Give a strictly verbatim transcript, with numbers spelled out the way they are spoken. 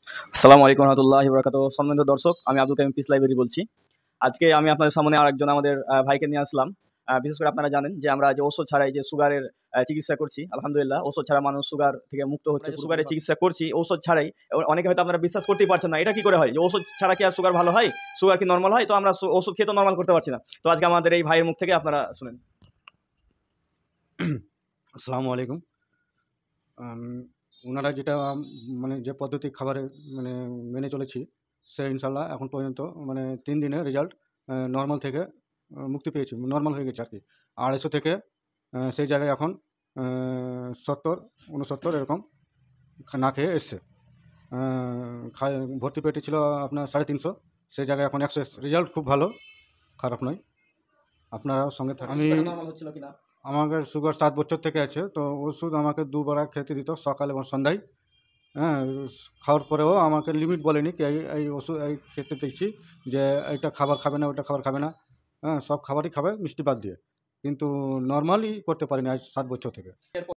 আসসালামু আলাইকুম রহমতুল্লাহি ওয়া বারাকাতুহু। সম্মানিত দর্শক, আমি আব্দুল কাইম পিস লাইব্রেরি বলছি। আজকে আমি আপনাদের সামনে আরেকজন আমাদের আহ, ভাইকে নিয়ে আসলাম। আহ, বিশেষ করে আপনারা জানেন যে আমরা যে ওষুধ ছাড়াই যে সুগারের আহ, চিকিৎসা করছি, আলহামদুলিল্লাহ ওষুধ ছাড়া মানুষ সুগার থেকে মুক্ত হচ্ছে। সুগারের চিকিৎসা করছি ওষুধ ছাড়াই। এবার অনেকে হয়তো আপনারা বিশ্বাস করতেই পারছেন না, এটা কি করে হয় যে ওষুধ ছাড়া কি আর সুগার ভালো হয়, সুগার কি নর্মাল হয়? তো আমরা সু- ওষুধ খেয়ে তো নর্মাল করতে পারছি না। তো আজকে আমাদের এই ভাইয়ের মুখ থেকে আপনারা শুনেন। আসসালামু আলাইকুম। আম, ওনারা যেটা আম, মানে যে পদ্ধতি খাবারের মানে মেনে চলেছি, সে ইনশাল্লাহ এখন পর্যন্ত মানে তিন দিনে রেজাল্ট নর্মাল থেকে আহ, মুক্তি পেয়েছি, নর্মাল হয়ে গেছে আর কি। আড়াইশো থেকে আহ, সেই জায়গায় এখন সত্তর উনসত্তর এরকম খা- না খেয়ে এসছে। আহ, খায়- ভর্তি পেটে ছিল আপনার সাড়ে তিনশো, সেই জায়গায় এখন একশো এসছে। রেজাল্ট খুব ভালো, খারাপ নয়। আপনারা সঙ্গে থাক। আমি নর্মাল হচ্ছিল কিনা? আমাকে সুগার সাত বছর থেকে আছে, তো ওষুধ আমাকে দুবার খেতে দিত, সকাল এবং সন্ধ্যায়। হ্যাঁ, খাওয়ার পরেও আমাকে লিমিট বলেনি কি এই এই ওষুধ এই খেতে দেখছি যে এইটা খাবার খাবে না, ওইটা খাবার খাবে না। হ্যাঁ, সব খাবারই খাবে মিষ্টি বাদ দিয়ে, কিন্তু নর্মালি করতে পারিনি আজ সাত বছর থেকে।